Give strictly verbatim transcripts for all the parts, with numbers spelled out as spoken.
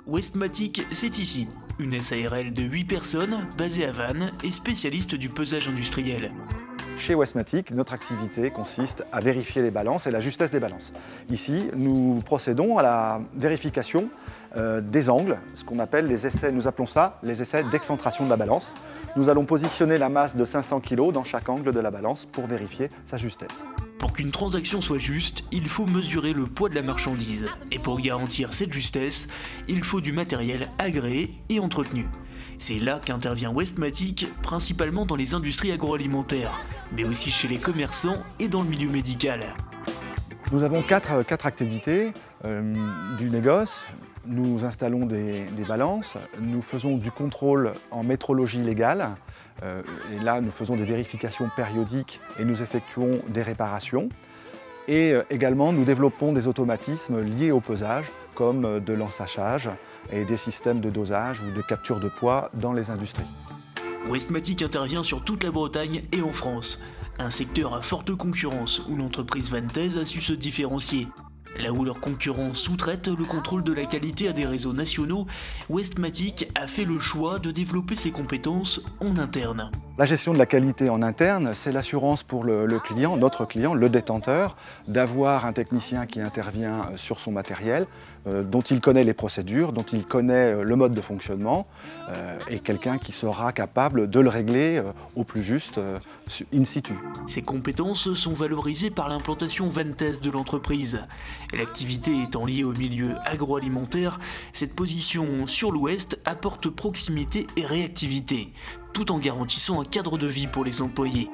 Westmatic, c'est ici. Une S A R L de huit personnes, basée à Vannes et spécialiste du pesage industriel. Chez Westmatic, notre activité consiste à vérifier les balances et la justesse des balances. Ici, nous procédons à la vérification euh, des angles, ce qu'on appelle les essais, nous appelons ça les essais d'excentration de la balance. Nous allons positionner la masse de cinq cents kilos dans chaque angle de la balance pour vérifier sa justesse. Pour qu'une transaction soit juste, il faut mesurer le poids de la marchandise. Et pour garantir cette justesse, il faut du matériel agréé et entretenu. C'est là qu'intervient Westmatic, principalement dans les industries agroalimentaires, mais aussi chez les commerçants et dans le milieu médical. Nous avons quatre, quatre activités euh, du négoce. Nous installons des, des balances, nous faisons du contrôle en métrologie légale, euh, et là nous faisons des vérifications périodiques et nous effectuons des réparations. Et euh, également nous développons des automatismes liés au pesage, comme de l'ensachage et des systèmes de dosage ou de capture de poids dans les industries. Westmatic intervient sur toute la Bretagne et en France, un secteur à forte concurrence où l'entreprise vantaise a su se différencier. Là où leurs concurrents sous-traitent le contrôle de la qualité à des réseaux nationaux, Westmatic a fait le choix de développer ses compétences en interne. La gestion de la qualité en interne, c'est l'assurance pour le, le client, notre client, le détenteur, d'avoir un technicien qui intervient sur son matériel, euh, dont il connaît les procédures, dont il connaît le mode de fonctionnement, euh, et quelqu'un qui sera capable de le régler euh, au plus juste euh, in situ. Ces compétences sont valorisées par l'implantation vantaise de l'entreprise. L'activité étant liée au milieu agroalimentaire, cette position sur l'Ouest apporte proximité et réactivité, tout en garantissant un cadre de vie pour les employés.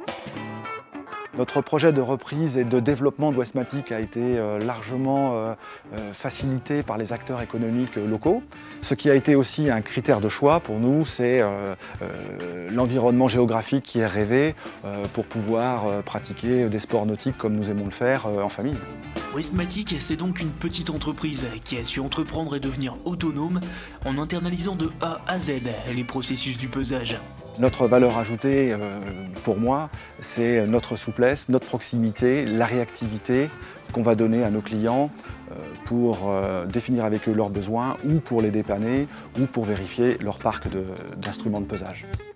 Notre projet de reprise et de développement de Westmatic a été largement euh, facilité par les acteurs économiques locaux. Ce qui a été aussi un critère de choix pour nous, c'est euh, euh, l'environnement géographique qui est rêvé euh, pour pouvoir euh, pratiquer des sports nautiques comme nous aimons le faire euh, en famille. Westmatic, c'est donc une petite entreprise qui a su entreprendre et devenir autonome en internalisant de A à Z les processus du pesage. Notre valeur ajoutée, euh, pour moi, c'est notre souplesse, notre proximité, la réactivité qu'on va donner à nos clients euh, pour euh, définir avec eux leurs besoins ou pour les dépanner ou pour vérifier leur parc d'instruments de, de pesage.